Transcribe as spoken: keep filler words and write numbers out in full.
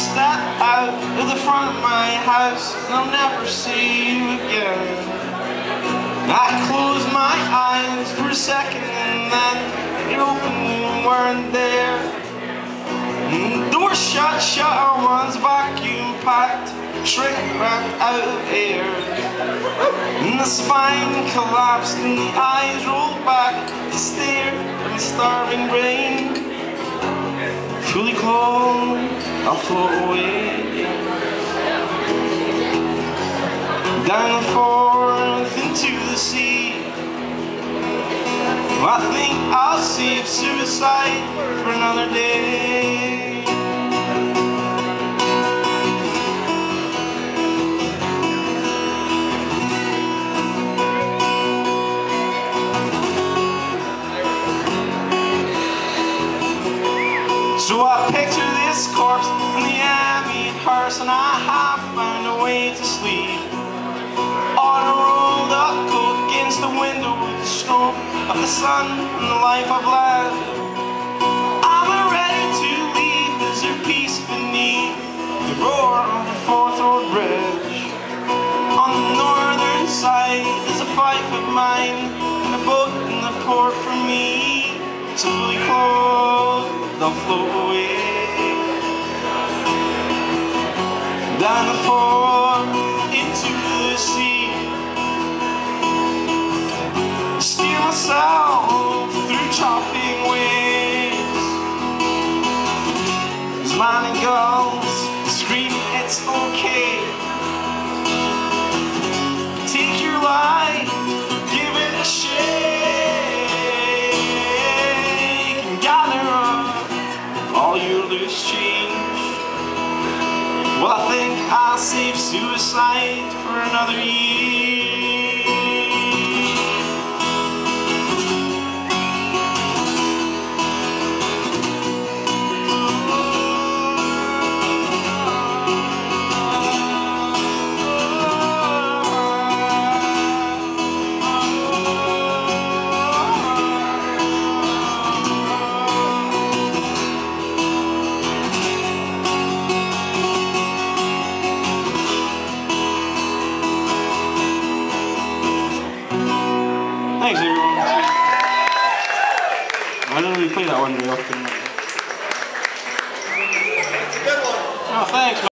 step out of the front of my house and I'll never see you again. I close my eyes for a second and then it opened and weren't there. And the door shut, shutter one's vacuum packed, shrink wrapped out of air. And the spine collapsed and the eyes rolled back to stare at the starving brain. Fully clothed, I'll float away down the fourth into the sea. I think I'll save suicide for another day. So I picture this corpse in the ambient hearse, and I have found a way to sleep on a rolled up coat against the window with the stroke of the sun and the life I've led. I'm ready to leave. There's a peace beneath the roar of the Fourth Road Bridge. On the northern side is a fight of mine and a boat in the port for me. So fully clothed, they'll float away down the fourth into the sea. Steer myself through chopping waves. There's mining gulls screaming it's okay. Take your life, give it a shake. All your loose change. Well, I think I'll save suicide for another year. Thanks, everyone. I don't really play that one very often. It's a good one. Oh, thanks.